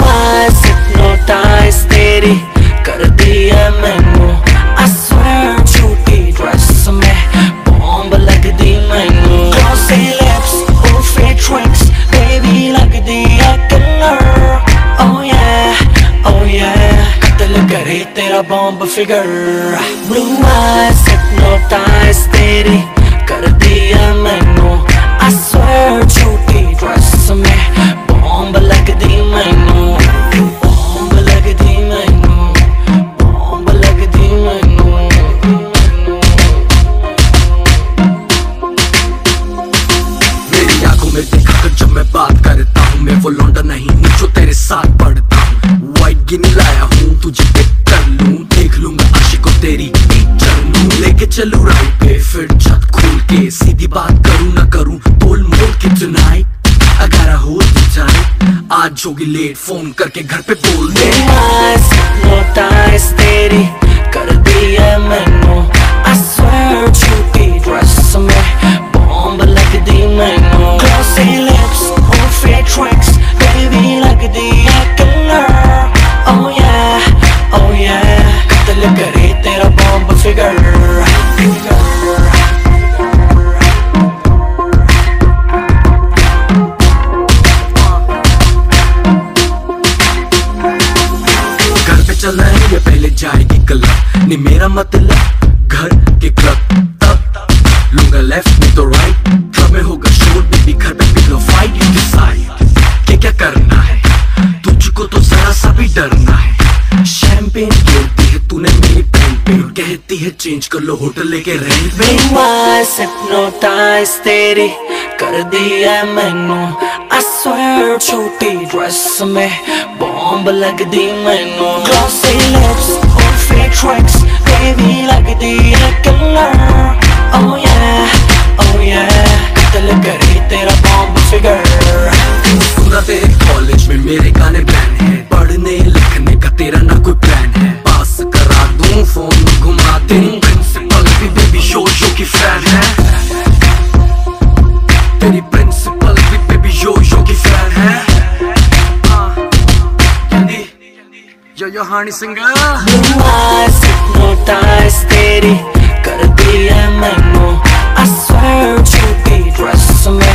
eyes hypnotize तेरी कर दिया मैनू I swear झूठी ड्रेस में बॉम्ब लग दी मैनू Glossy lips और fake tricks baby लग दिया killer Oh yeah कत्ल करे तेरा bomb figure Blue eyes hypnotize तेरी कर दिया मैनू I swear झूठी ड्रेस में बॉम्ब लग दी मैनू बॉम्ब लग दी मैनू बॉम्ब लग दी मैनू मेरी आंखों में देखा कर जब मैं बात करता हूँ मैं वो लौंडा नहीं हूँ जो तेरे साथ पढ़ता हूँ वाइट गिनी लाया हूँ तुझे पिक कर लूँ देख लूंगा आशिकों तेरी टीचर लूँ लेके चलूँ राइट पे फिर छत खोल के सीधी बात करूँ ना करूँ तोल मोल के tonight I gotta hold you tight आज होगी लेट फोन करके घर पे बोल दे eyes hypnotize तेरी कर दिया मैनू I swear झूठी ड्रेस में बॉम्ब लग दी मैनू Glossy lips और fake tricks baby लग दिया killer Oh yeah कत्ल करे तेरा बॉम्ब फिगर चलना है ये पहले जाएगी क्लब नहीं मेरा मतलब घर के क्लब तब लूंगा लेफ्ट में तो राइट क्लब में होगा शोर बेबी घर पे पिलो फाइट यू डिसाइड क्या करना है तुझको तो जरा सा भी डरना है शैंपेन गिरती है तूने मेरी पेन पे कहती है चेंज कर लो होटल लेके रेंट पे eyes hypnotize तेरी कर दिया मैनू I swear छोटी ड्रेस में बॉम्ब लग दी मैनू Glossy lips और fake tricks baby लग दिया killer Oh yeah कत्ल करे तेरा बॉम्ब फिगर सुना तेरे कॉलेज में मेरे गाने बैन है पढ़ने लिखने का तेरा ना कोई प्लान है पास करा दूं फोन घुमा दूं प्रिंसिपल भी बेबी शो की फैन है तेरी प्रिंसिपल भी बेबी शो की फैन है Yo Honey singer Blue eyes hypnotize तेरी कर दिया मैनू I swear झूठी ड्रेस में